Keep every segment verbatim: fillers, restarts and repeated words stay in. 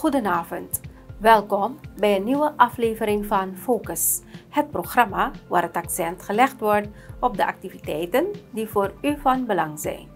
Goedenavond. Welkom bij een nieuwe aflevering van Focus, het programma waar het accent gelegd wordt op de activiteiten die voor u van belang zijn.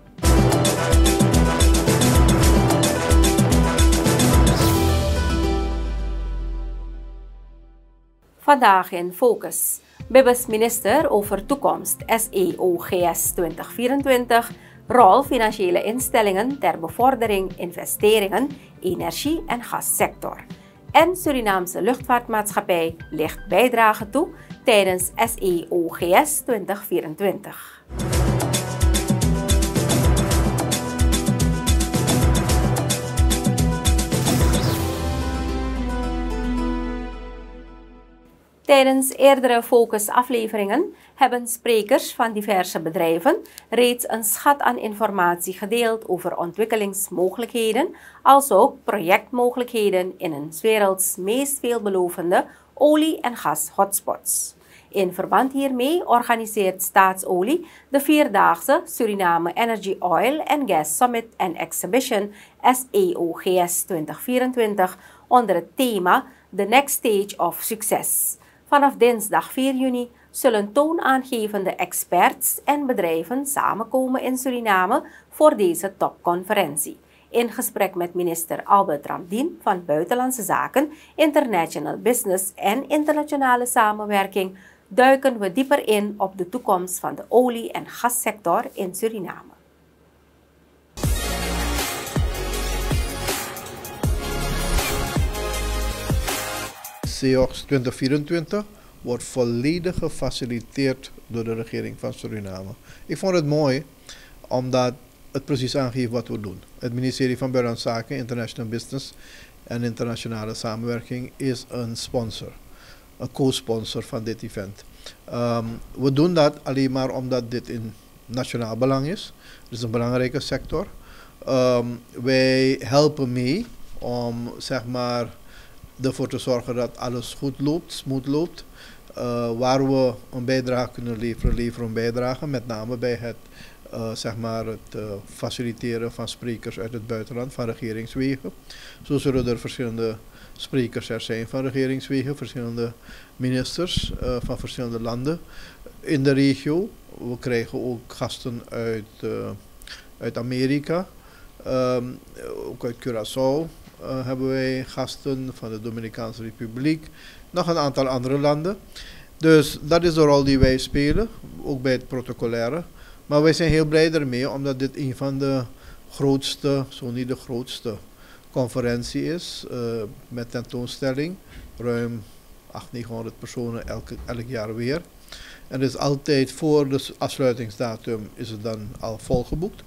Vandaag in Focus. Bibes minister over toekomst S E O G S twintig vierentwintig, rol financiële instellingen ter bevordering investeringen, energie- en gassector. En Surinaamse luchtvaartmaatschappij ligt bijdrage toe tijdens S E O G S twintig vierentwintig. Tijdens eerdere Focus-afleveringen hebben sprekers van diverse bedrijven reeds een schat aan informatie gedeeld over ontwikkelingsmogelijkheden, als ook projectmogelijkheden in een 's werelds meest veelbelovende olie- en gas-hotspots. In verband hiermee organiseert Staatsolie de vierdaagse Suriname Energy Oil and Gas Summit and Exhibition S E O G S twintig vierentwintig onder het thema The Next Stage of Success. Vanaf dinsdag vier juni zullen toonaangevende experts en bedrijven samenkomen in Suriname voor deze topconferentie. In gesprek met minister Albert Ramdien van Buitenlandse Zaken, International Business en Internationale Samenwerking duiken we dieper in op de toekomst van de olie- en gassector in Suriname. S E O G S twintig vierentwintig wordt volledig gefaciliteerd door de regering van Suriname. Ik vond het mooi omdat het precies aangeeft wat we doen. Het ministerie van Buitenlandse Zaken, International Business en Internationale Samenwerking is een sponsor, een co-sponsor van dit event. Um, we doen dat alleen maar omdat dit in nationaal belang is. Het is een belangrijke sector. Um, wij helpen mee om zeg maar ervoor te zorgen dat alles goed loopt, smooth loopt. Uh, waar we een bijdrage kunnen leveren, leveren een bijdrage. Met name bij het, uh, zeg maar het uh, faciliteren van sprekers uit het buitenland, van regeringswegen. Zo zullen er verschillende sprekers er zijn van regeringswegen, verschillende ministers uh, van verschillende landen in de regio. We krijgen ook gasten uit, uh, uit Amerika, um, ook uit Curaçao. Uh, hebben wij gasten van de Dominicaanse Republiek, nog een aantal andere landen. Dus dat is de rol die wij spelen, ook bij het protocolaire. Maar wij zijn heel blij ermee, omdat dit een van de grootste, zo niet de grootste, conferentie is, uh, met tentoonstelling. Ruim achthonderd, negenhonderd personen elke, elk jaar weer. En dus altijd voor de afsluitingsdatum is het dan al volgeboekt.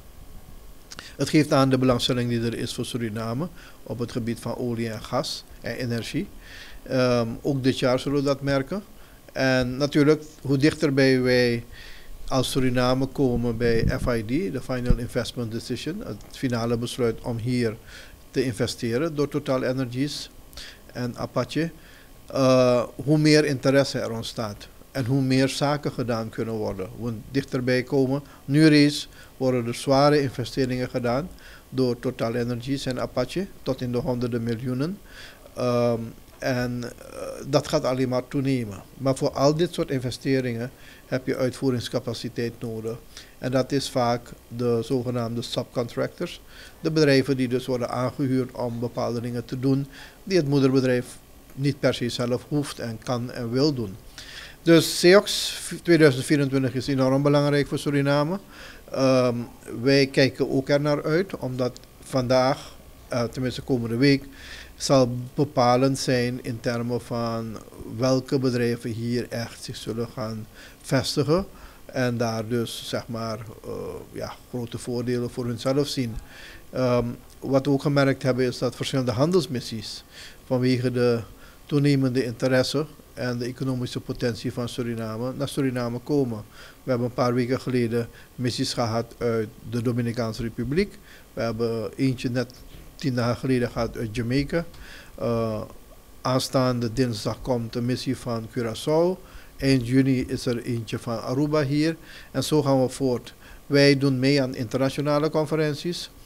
Het geeft aan de belangstelling die er is voor Suriname op het gebied van olie en gas en energie. Um, ook dit jaar zullen we dat merken. En natuurlijk, hoe dichterbij wij als Suriname komen bij F I D, de Final Investment Decision, het finale besluit om hier te investeren door Total Energies en Apache, uh, hoe meer interesse er ontstaat. En hoe meer zaken gedaan kunnen worden. We dichterbij komen. Nu reeds worden er zware investeringen gedaan door Total Energies en Apache tot in de honderden miljoenen. Um, en uh, dat gaat alleen maar toenemen. Maar voor al dit soort investeringen heb je uitvoeringscapaciteit nodig. En dat is vaak de zogenaamde subcontractors. De bedrijven die dus worden aangehuurd om bepaalde dingen te doen die het moederbedrijf niet per se zelf hoeft en kan en wil doen. Dus S E O G S twintig vierentwintig is enorm belangrijk voor Suriname. Um, wij kijken ook er naar uit, omdat vandaag, uh, tenminste komende week, zal bepalend zijn in termen van welke bedrijven hier echt zich zullen gaan vestigen. En daar dus zeg maar uh, ja, grote voordelen voor hunzelf zien. Um, wat we ook gemerkt hebben is dat verschillende handelsmissies vanwege de toenemende interesse en de economische potentie van Suriname naar Suriname komen. We hebben een paar weken geleden missies gehad uit de Dominicaanse Republiek. We hebben eentje net tien dagen geleden gehad uit Jamaica. Uh, aanstaande dinsdag komt een missie van Curaçao. Eind juni is er eentje van Aruba hier. En zo gaan we voort. Wij doen mee aan internationale conferenties.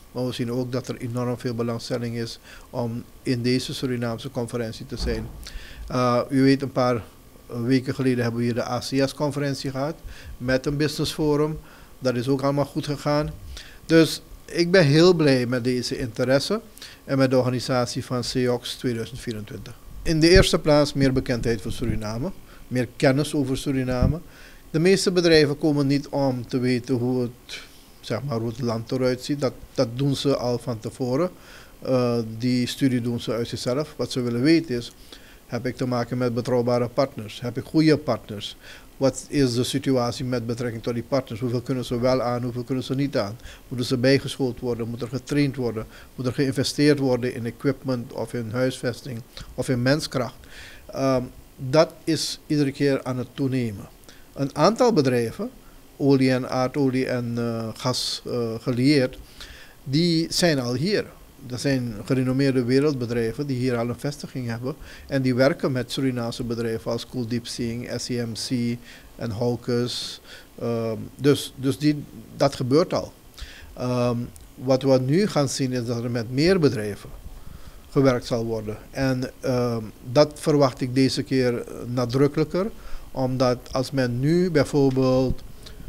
Maar we zien ook dat er enorm veel belangstelling is om in deze Surinaamse conferentie te zijn. Uh, u weet, een paar weken geleden hebben we hier de A C S-conferentie gehad met een business forum. Dat is ook allemaal goed gegaan. Dus ik ben heel blij met deze interesse en met de organisatie van C E O X tweeduizend vierentwintig. In de eerste plaats meer bekendheid voor Suriname, meer kennis over Suriname. De meeste bedrijven komen niet om te weten hoe het, zeg maar, hoe het land eruit ziet. Dat, dat doen ze al van tevoren. Uh, die studie doen ze uit zichzelf. Wat ze willen weten is, heb ik te maken met betrouwbare partners? Heb ik goede partners? Wat is de situatie met betrekking tot die partners? Hoeveel kunnen ze wel aan, hoeveel kunnen ze niet aan? Moeten ze bijgeschoold worden? Moet er getraind worden? Moet er geïnvesteerd worden in equipment of in huisvesting of in menskracht? Um, dat is iedere keer aan het toenemen. Een aantal bedrijven, olie en aardolie en uh, gas uh, gelieerd, die zijn al hier. Dat zijn gerenommeerde wereldbedrijven die hier al een vestiging hebben. En die werken met Surinaamse bedrijven als Cool Deep Seeing, S E M C en Hawkes. Um, dus dus die, dat gebeurt al. Um, wat we nu gaan zien is dat er met meer bedrijven gewerkt zal worden. En um, dat verwacht ik deze keer nadrukkelijker. Omdat als men nu bijvoorbeeld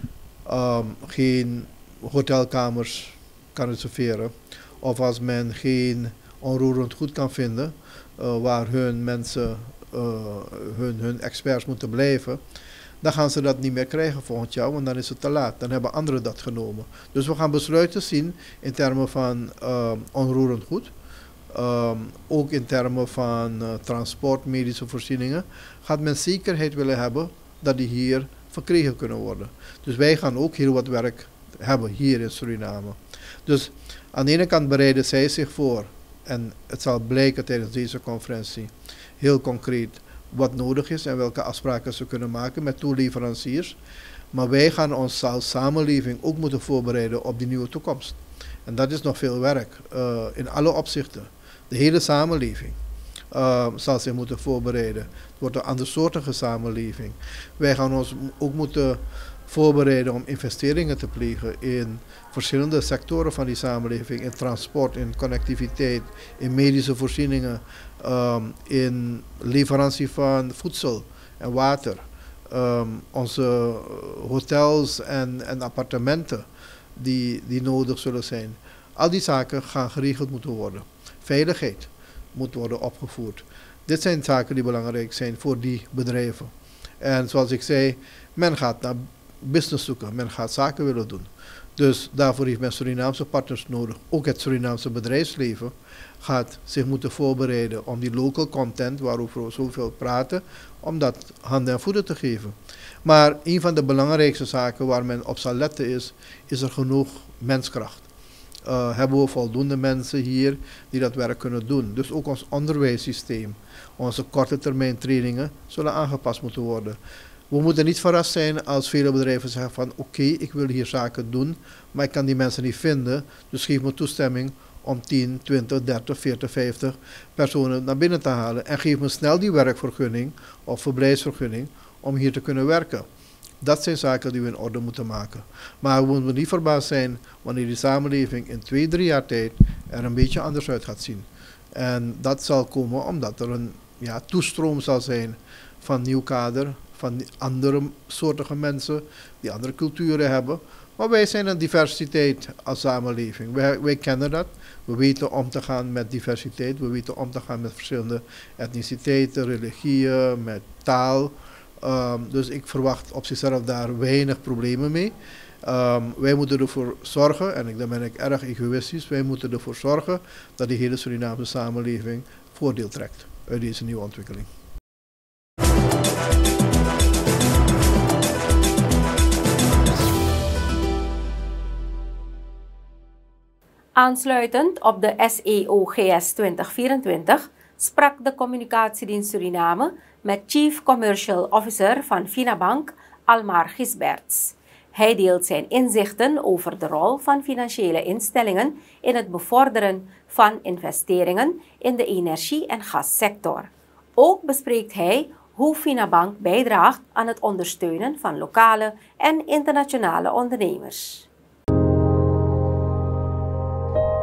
um, geen hotelkamers kan reserveren, of als men geen onroerend goed kan vinden uh, waar hun mensen, uh, hun, hun experts moeten blijven, dan gaan ze dat niet meer krijgen volgend jaar, want dan is het te laat. Dan hebben anderen dat genomen. Dus we gaan besluiten zien in termen van uh, onroerend goed. Um, ook in termen van uh, transport, medische voorzieningen, gaat men zekerheid willen hebben dat die hier verkregen kunnen worden. Dus wij gaan ook heel wat werk hebben hier in Suriname. Dus aan de ene kant bereiden zij zich voor, en het zal blijken tijdens deze conferentie heel concreet wat nodig is en welke afspraken ze kunnen maken met toeleveranciers. Maar wij gaan ons als samenleving ook moeten voorbereiden op die nieuwe toekomst. En dat is nog veel werk, uh, in alle opzichten. De hele samenleving uh, zal zich moeten voorbereiden. Het wordt een andersoortige samenleving. Wij gaan ons ook moeten voorbereiden om investeringen te plegen in verschillende sectoren van die samenleving. In transport, in connectiviteit, in medische voorzieningen, um, in leverantie van voedsel en water. Um, onze hotels en, en appartementen die, die nodig zullen zijn. Al die zaken gaan geregeld moeten worden. Veiligheid moet worden opgevoerd. Dit zijn zaken die belangrijk zijn voor die bedrijven. En zoals ik zei, men gaat naar business zoeken, men gaat zaken willen doen. Dus daarvoor heeft men Surinaamse partners nodig. Ook het Surinaamse bedrijfsleven gaat zich moeten voorbereiden om die local content, waarover we zoveel praten, om dat handen en voeten te geven. Maar een van de belangrijkste zaken waar men op zal letten is, is er genoeg menskracht. Uh, hebben we voldoende mensen hier die dat werk kunnen doen. Dus ook ons onderwijssysteem, onze korte termijn trainingen zullen aangepast moeten worden. We moeten niet verrast zijn als vele bedrijven zeggen van oké, okay, ik wil hier zaken doen, maar ik kan die mensen niet vinden, dus geef me toestemming om tien, twintig, dertig, veertig, vijftig personen naar binnen te halen en geef me snel die werkvergunning of verblijfsvergunning om hier te kunnen werken. Dat zijn zaken die we in orde moeten maken. Maar we moeten niet verbaasd zijn wanneer die samenleving in twee, drie jaar tijd er een beetje anders uit gaat zien. En dat zal komen omdat er een ja, toestroom zal zijn van nieuw kader, van andere soortige mensen die andere culturen hebben. Maar wij zijn een diversiteit als samenleving. Wij, wij kennen dat. We weten om te gaan met diversiteit. We weten om te gaan met verschillende etniciteiten, religieën, met taal. Um, dus ik verwacht op zichzelf daar weinig problemen mee. Um, wij moeten ervoor zorgen, en dan ben ik erg egoïstisch, wij moeten ervoor zorgen dat die hele Surinaamse samenleving voordeel trekt uit deze nieuwe ontwikkeling. Aansluitend op de S E O G S twintig vierentwintig sprak de Communicatiedienst Suriname met Chief Commercial Officer van Finabank, Almar Gisberts. Hij deelt zijn inzichten over de rol van financiële instellingen in het bevorderen van investeringen in de energie- en gassector. Ook bespreekt hij hoe Finabank bijdraagt aan het ondersteunen van lokale en internationale ondernemers.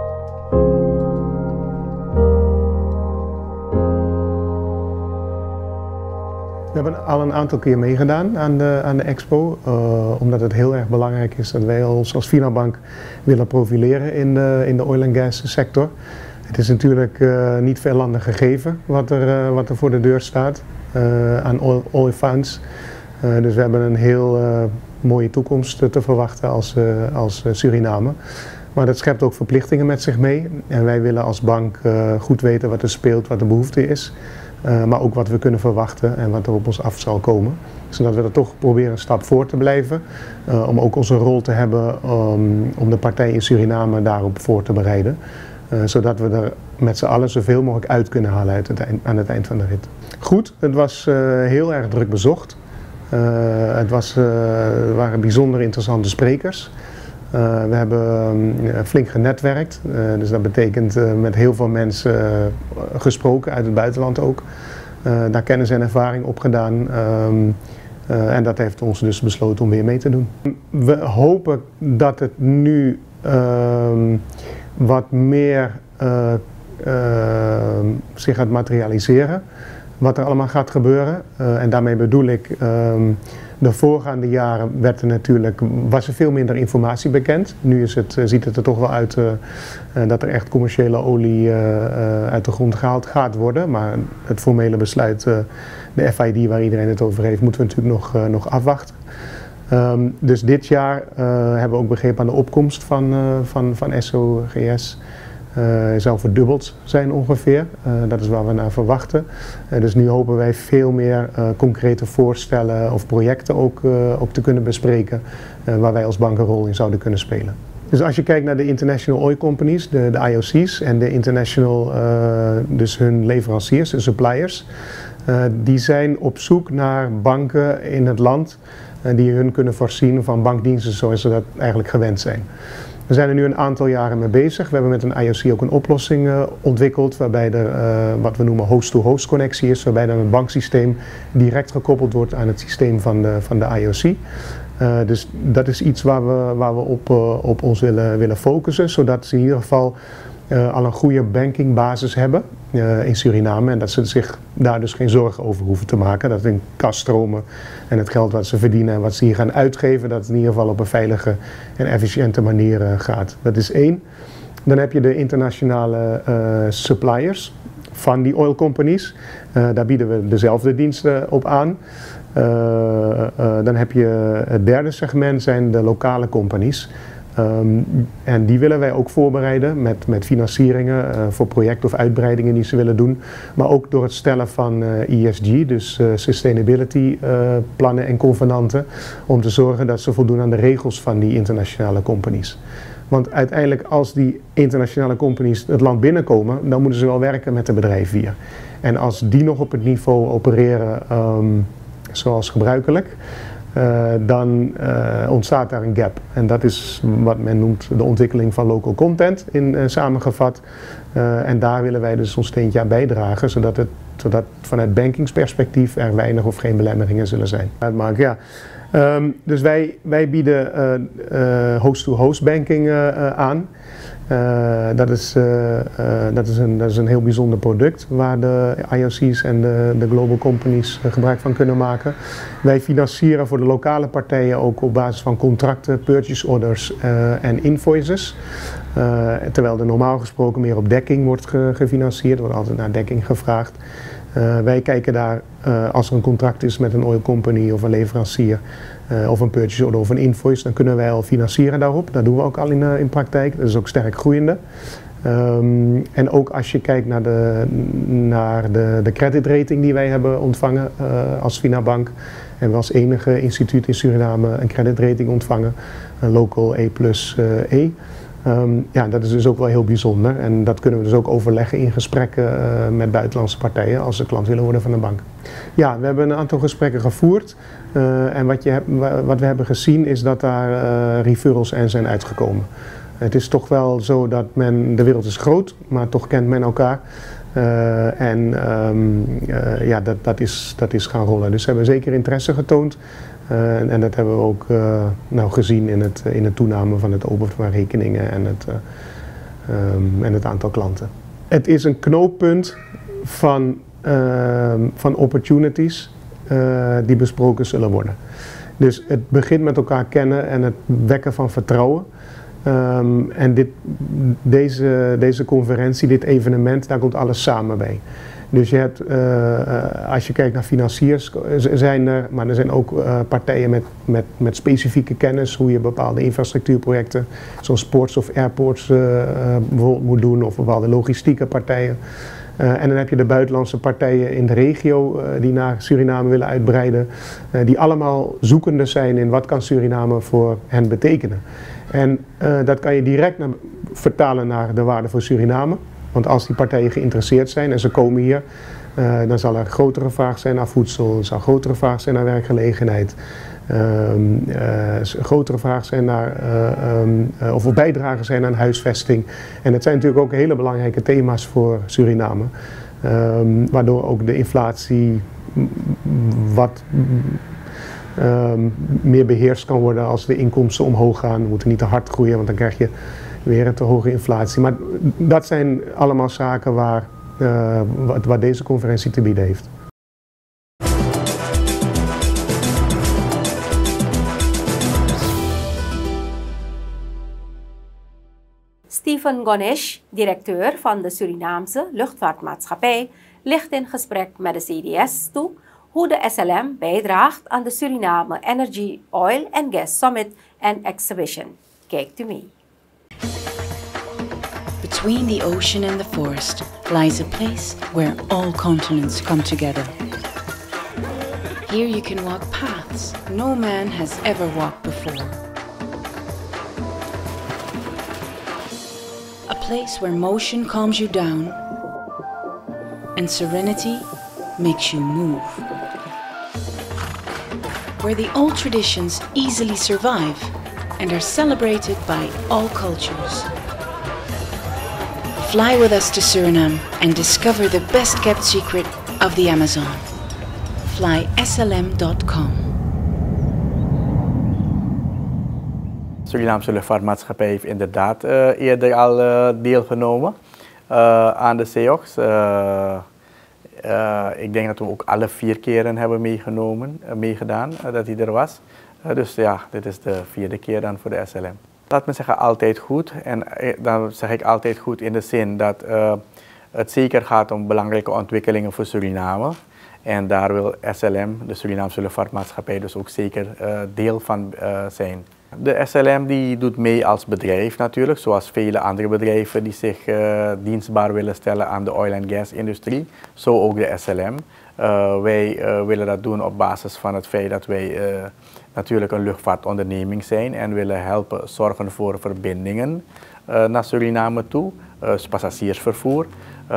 We hebben al een aantal keer meegedaan aan de, aan de expo, uh, omdat het heel erg belangrijk is dat wij ons als Finabank willen profileren in de, in de oil and gas sector. Het is natuurlijk uh, niet veel landen gegeven wat er, uh, wat er voor de deur staat uh, aan oil, oil funds. Uh, dus we hebben een heel uh, mooie toekomst te verwachten als, uh, als Suriname. Maar dat schept ook verplichtingen met zich mee. En wij willen als bank uh, goed weten wat er speelt, wat de behoefte is. Uh, maar ook wat we kunnen verwachten en wat er op ons af zal komen. Zodat we er toch proberen een stap voor te blijven. Uh, om ook onze rol te hebben um, om de partij in Suriname daarop voor te bereiden. Uh, zodat we er met z'n allen zoveel mogelijk uit kunnen halen uit het eind, aan het eind van de rit. Goed, het was uh, heel erg druk bezocht. Uh, het was, uh, er waren bijzonder interessante sprekers. Uh, we hebben uh, flink genetwerkt, uh, dus dat betekent uh, met heel veel mensen uh, gesproken, uit het buitenland ook. Uh, daar kennis en ervaring opgedaan um, uh, en dat heeft ons dus besloten om weer mee te doen. We hopen dat het nu uh, wat meer uh, uh, zich gaat materialiseren, wat er allemaal gaat gebeuren. Uh, en daarmee bedoel ik, um, de voorgaande jaren werd er natuurlijk, was er veel minder informatie bekend. Nu is het, ziet het er toch wel uit uh, uh, dat er echt commerciële olie uh, uh, uit de grond gehaald gaat worden. Maar het formele besluit, uh, de F I D waar iedereen het over heeft, moeten we natuurlijk nog, uh, nog afwachten. Um, dus dit jaar uh, hebben we ook begrepen aan de opkomst van, uh, van, van S O G S. Uh, zou verdubbeld zijn ongeveer. Uh, dat is waar we naar verwachten. Uh, dus nu hopen wij veel meer uh, concrete voorstellen of projecten ook, uh, ook te kunnen bespreken uh, waar wij als bank een rol in zouden kunnen spelen. Dus als je kijkt naar de International Oil Companies, de, de I O C's en de International, uh, dus hun leveranciers, de suppliers, uh, die zijn op zoek naar banken in het land uh, die hun kunnen voorzien van bankdiensten zoals ze dat eigenlijk gewend zijn. We zijn er nu een aantal jaren mee bezig. We hebben met een I O C ook een oplossing uh, ontwikkeld waarbij er uh, wat we noemen host-to-host connectie is, waarbij dan het banksysteem direct gekoppeld wordt aan het systeem van de, van de I O C. Uh, dus dat is iets waar we, waar we op, uh, op ons willen, willen focussen, zodat ze in ieder geval uh, al een goede bankingbasis hebben uh, in Suriname en dat ze zich daar dus geen zorgen over hoeven te maken. Dat hun kasstromen en het geld wat ze verdienen en wat ze hier gaan uitgeven, dat het in ieder geval op een veilige en efficiënte manier uh, gaat. Dat is één. Dan heb je de internationale uh, suppliers van die oil companies. Uh, daar bieden we dezelfde diensten op aan. Uh, uh, dan heb je het derde segment, zijn de lokale companies. Um, en die willen wij ook voorbereiden met, met financieringen uh, voor projecten of uitbreidingen die ze willen doen. Maar ook door het stellen van uh, E S G, dus uh, sustainability uh, plannen en convenanten. Om te zorgen dat ze voldoen aan de regels van die internationale companies. Want uiteindelijk als die internationale companies het land binnenkomen, dan moeten ze wel werken met de bedrijven hier. En als die nog op het niveau opereren um, zoals gebruikelijk, Uh, dan uh, ontstaat daar een gap. En dat is wat men noemt de ontwikkeling van local content in uh, samengevat. Uh, en daar willen wij dus ons steentje aan bijdragen, zodat, het, zodat vanuit bankingsperspectief er weinig of geen belemmeringen zullen zijn. Ja. Um, dus wij, wij bieden host-to-host uh, uh, banking uh, uh, aan. Uh, dat, is, uh, uh, dat, is een, dat is een heel bijzonder product waar de I O C's en de, de global companies uh, gebruik van kunnen maken. Wij financieren voor de lokale partijen ook op basis van contracten, purchase orders uh, en invoices. Uh, terwijl er normaal gesproken meer op dekking wordt ge gefinancierd, er wordt altijd naar dekking gevraagd. Uh, wij kijken daar, uh, als er een contract is met een oil company of een leverancier, uh, of een purchase order of een invoice, dan kunnen wij al financieren daarop. Dat doen we ook al in, uh, in praktijk. Dat is ook sterk groeiende. Um, en ook als je kijkt naar de, naar de, de creditrating die wij hebben ontvangen uh, als Finabank. En we als enige instituut in Suriname een creditrating ontvangen, een local A plus uh, E. Um, ja, dat is dus ook wel heel bijzonder en dat kunnen we dus ook overleggen in gesprekken uh, met buitenlandse partijen als ze klant willen worden van de bank. Ja, we hebben een aantal gesprekken gevoerd uh, en wat, je heb, wat we hebben gezien is dat daar uh, referrals en zijn uitgekomen. Het is toch wel zo dat men, de wereld is groot, maar toch kent men elkaar. Uh, en um, uh, ja, dat, dat, is, dat is gaan rollen. Dus ze hebben zeker interesse getoond. Uh, en, en dat hebben we ook uh, nou gezien in het, in het toename van het openen van rekeningen en het, uh, um, en het aantal klanten. Het is een knooppunt van, uh, van opportunities uh, die besproken zullen worden. Dus het begint met elkaar kennen en het wekken van vertrouwen. Um, en dit, deze, deze conferentie, dit evenement, daar komt alles samen bij. Dus je hebt, uh, als je kijkt naar financiers, zijn er, maar er zijn ook uh, partijen met, met, met specifieke kennis, hoe je bepaalde infrastructuurprojecten, zoals ports of airports uh, uh, bijvoorbeeld moet doen, of bepaalde logistieke partijen. Uh, en dan heb je de buitenlandse partijen in de regio uh, die naar Suriname willen uitbreiden, uh, die allemaal zoekende zijn in wat kan Suriname voor hen betekenen. En uh, dat kan je direct naar, vertalen naar de waarde voor Suriname. Want als die partijen geïnteresseerd zijn en ze komen hier, uh, dan zal er een grotere vraag zijn naar voedsel, er zal een grotere vraag zijn naar werkgelegenheid, um, uh, een grotere vraag zijn naar, uh, um, uh, of er bijdragen zijn aan huisvesting. En het zijn natuurlijk ook hele belangrijke thema's voor Suriname, um, waardoor ook de inflatie wat um, meer beheerst kan worden als de inkomsten omhoog gaan. We moeten niet te hard groeien, want dan krijg je weer een te hoge inflatie. Maar dat zijn allemaal zaken waar, uh, wat, wat deze conferentie te bieden heeft. Stephen Gonesh, directeur van de Surinaamse Luchtvaartmaatschappij, ligt in gesprek met de C D S toe hoe de S L M bijdraagt aan de Suriname Energy, Oil and Gas Summit and Exhibition. Kijkt u mee. Between the ocean and the forest lies a place where all continents come together. Here you can walk paths no man has ever walked before. A place where motion calms you down and serenity makes you move. Where the old traditions easily survive and are celebrated by all cultures. Fly with us to Suriname and discover the best kept secret of the Amazon. fly S L M dot com. De Surinaamse luchtvaartmaatschappij heeft inderdaad uh, eerder al uh, deelgenomen uh, aan de C E O X. Uh, uh, ik denk dat we ook alle vier keren hebben meegenomen, uh, meegedaan uh, dat hij er was. Uh, dus ja, dit is de vierde keer dan voor de S L M. Laat me zeggen, altijd goed. En dan zeg ik altijd goed in de zin dat uh, het zeker gaat om belangrijke ontwikkelingen voor Suriname. En daar wil S L M, de Surinaamse Luchtvaartmaatschappij, dus ook zeker uh, deel van uh, zijn. De S L M die doet mee als bedrijf natuurlijk, zoals vele andere bedrijven die zich uh, dienstbaar willen stellen aan de oil and gas industrie. Zo ook de S L M. Uh, wij uh, willen dat doen op basis van het feit dat wij uh, natuurlijk een luchtvaartonderneming zijn en willen helpen zorgen voor verbindingen uh, naar Suriname toe, uh, passagiersvervoer.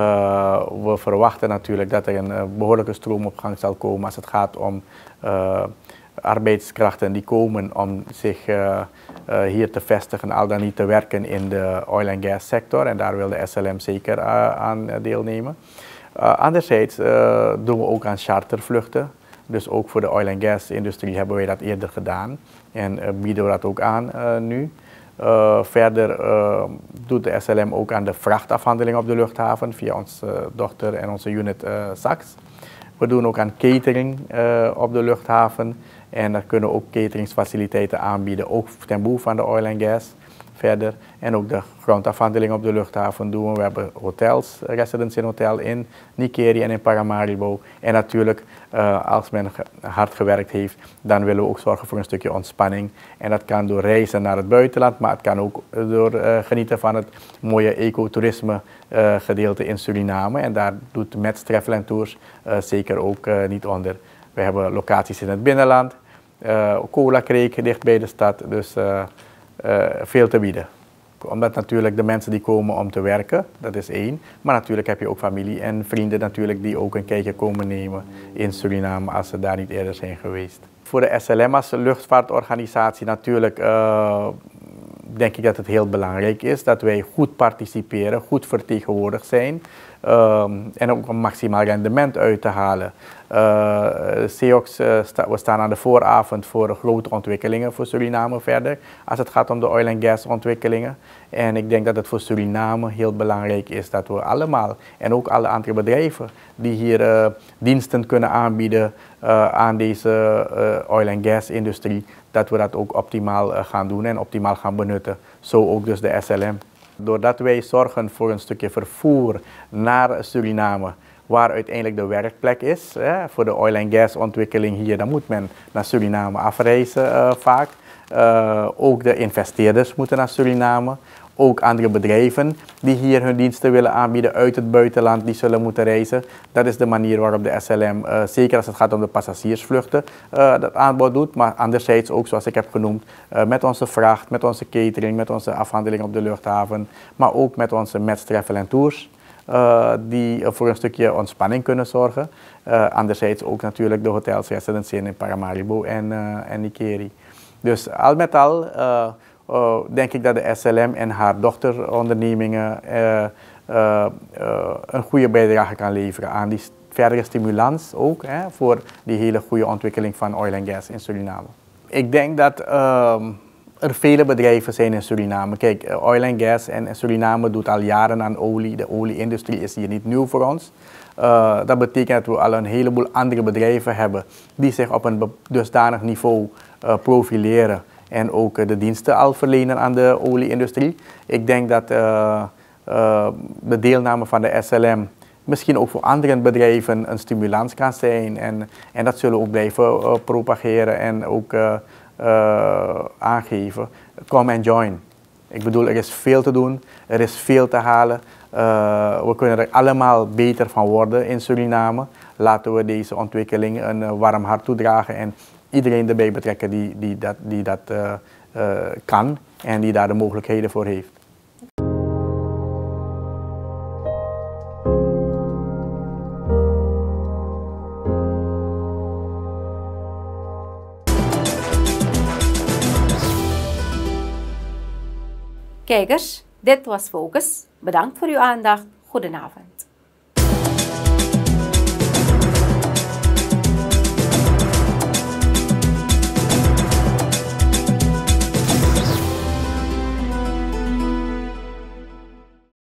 Uh, we verwachten natuurlijk dat er een uh, behoorlijke stroom op gang zal komen als het gaat om uh, arbeidskrachten die komen om zich uh, uh, hier te vestigen, al dan niet te werken in de oil and gas sector. En daar wil de S L M zeker uh, aan deelnemen. Uh, anderzijds uh, doen we ook aan chartervluchten. Dus ook voor de oil and gas industrie hebben wij dat eerder gedaan. En uh, bieden we dat ook aan uh, nu. Uh, verder uh, doet de S L M ook aan de vrachtafhandeling op de luchthaven via onze uh, dochter en onze unit uh, S A X. We doen ook aan catering uh, op de luchthaven. En daar kunnen we ook cateringsfaciliteiten aanbieden, ook ten behoeve van de oil and gas. Verder. En ook de grondafhandeling op de luchthaven doen we. We hebben hotels, Residence Inn Hotel in Nikeri en in Paramaribo. En natuurlijk, uh, als men hard gewerkt heeft, dan willen we ook zorgen voor een stukje ontspanning. En dat kan door reizen naar het buitenland, maar het kan ook door uh, genieten van het mooie ecotourisme uh, gedeelte in Suriname. En daar doet Mets Travel and Tours uh, zeker ook uh, niet onder. We hebben locaties in het binnenland, uh, Cola Creek dicht bij de stad, dus uh, uh, veel te bieden. Omdat natuurlijk de mensen die komen om te werken, dat is één. Maar natuurlijk heb je ook familie en vrienden natuurlijk die ook een kijkje komen nemen in Suriname als ze daar niet eerder zijn geweest. Voor de S L M als luchtvaartorganisatie natuurlijk uh, denk ik dat het heel belangrijk is dat wij goed participeren, goed vertegenwoordigd zijn. Um, en ook een maximaal rendement uit te halen. Uh, C E O X, uh, sta, we staan aan de vooravond voor grote ontwikkelingen voor Suriname verder, als het gaat om de oil and gas ontwikkelingen. En ik denk dat het voor Suriname heel belangrijk is dat we allemaal, en ook alle andere bedrijven die hier uh, diensten kunnen aanbieden uh, aan deze uh, oil and gas industrie, dat we dat ook optimaal uh, gaan doen en optimaal gaan benutten. Zo ook dus de S L M. Doordat wij zorgen voor een stukje vervoer naar Suriname, waar uiteindelijk de werkplek is, hè, voor de oil and gas ontwikkeling hier, dan moet men naar Suriname afreizen uh, vaak. Uh, ook de investeerders moeten naar Suriname. Ook andere bedrijven die hier hun diensten willen aanbieden uit het buitenland, die zullen moeten reizen. Dat is de manier waarop de S L M, uh, zeker als het gaat om de passagiersvluchten, uh, dat aanbod doet. Maar anderzijds ook, zoals ik heb genoemd, uh, met onze vracht, met onze catering, met onze afhandeling op de luchthaven. Maar ook met onze Mets Travel and Tours. Uh, die uh, voor een stukje ontspanning kunnen zorgen. Uh, anderzijds ook natuurlijk de hotels, Residency in Paramaribo en, uh, en Nikeri. Dus al met al uh, uh, denk ik dat de S L M en haar dochterondernemingen uh, uh, uh, een goede bijdrage kan leveren aan die verdere stimulans ook, hè, voor die hele goede ontwikkeling van oil and gas in Suriname. Ik denk dat uh, er vele bedrijven zijn in Suriname. Kijk, oil and gas en Suriname doet al jaren aan olie. De olieindustrie is hier niet nieuw voor ons. Uh, dat betekent dat we al een heleboel andere bedrijven hebben die zich op een dusdanig niveau uh, profileren en ook uh, de diensten al verlenen aan de olieindustrie. Ik denk dat uh, uh, de deelname van de S L M misschien ook voor andere bedrijven een stimulans kan zijn. En, en dat zullen we ook blijven uh, propageren en ook uh, uh, aangeven. Come and join. Ik bedoel, er is veel te doen, er is veel te halen. Uh, we kunnen er allemaal beter van worden in Suriname. Laten we deze ontwikkeling een uh, warm hart toedragen en iedereen erbij betrekken die, die dat, die dat uh, uh, kan en die daar de mogelijkheden voor heeft. Kijkers, dit was Focus. Bedankt voor uw aandacht. Goedenavond.